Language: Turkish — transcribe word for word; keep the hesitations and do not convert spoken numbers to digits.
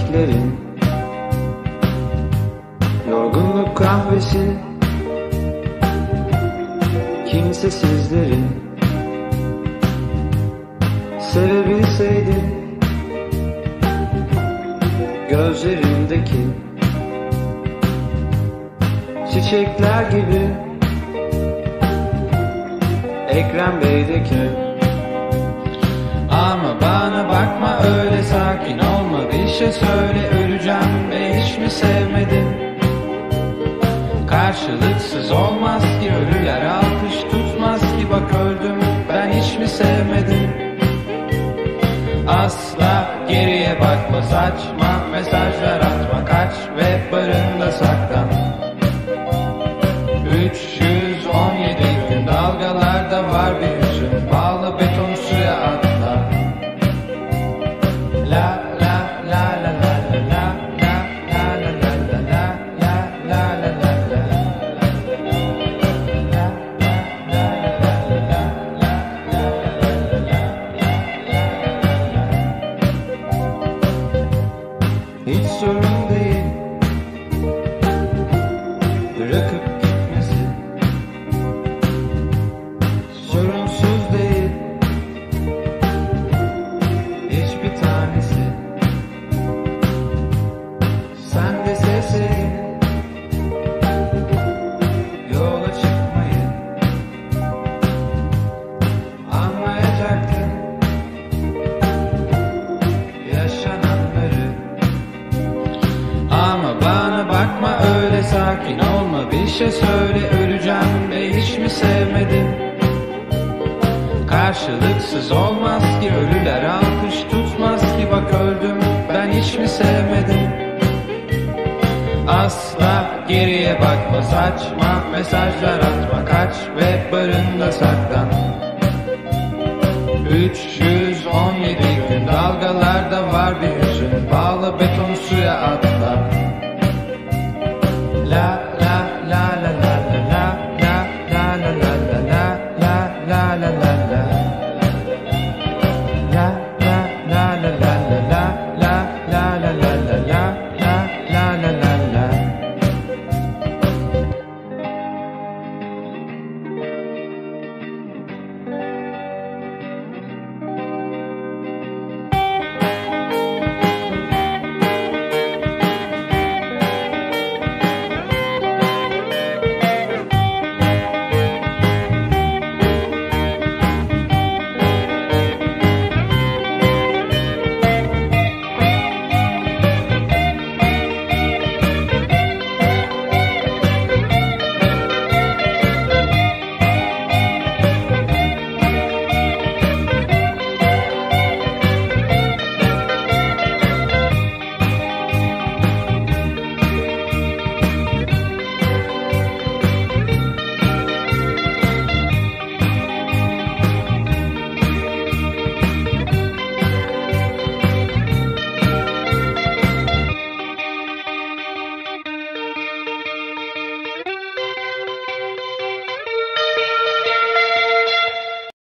çiçeklerin, yorgunluk kahvesi, kimsesizlerin. Sevebilseydim gözlerindeki çiçekler gibi, Ekrem Bey'deki. Ama bana bakma öyle, sakin olma, bir şey söyle, öleceğim ve hiç mi sevmedin? Karşılıksız olmaz ki, ölüler alkış tutmaz ki, bak öldüm ben, hiç mi sevmedin? Asla geriye bakma, saçma mesajlar atma, kaç ve barında saklan. üç yüz on yedi gün dalgalarda var bir hüzün, bağla beton suya atla. La la la la la la la la la la la la la la la la. Hiç sorun değil bırakıp gitmesi, sorunsuz değil hiçbir tanesi. Sen de sevseydin yola çıkmayı, anlayacaktın yaşananları. Ama bana bakma öyle, sakin olma, bir şey söyle, öleceğim ve hiç mi sevmedin? Karşılıksız olmaz ki, ölüler alkış tutmaz ki, bak öldüm ben, hiç mi sevmedin? Asla geriye bakma, saçma mesajlar atma, kaç ve barında saklan. üç yüz on yedi gün dalgalarda var bir hüzün, bağla beton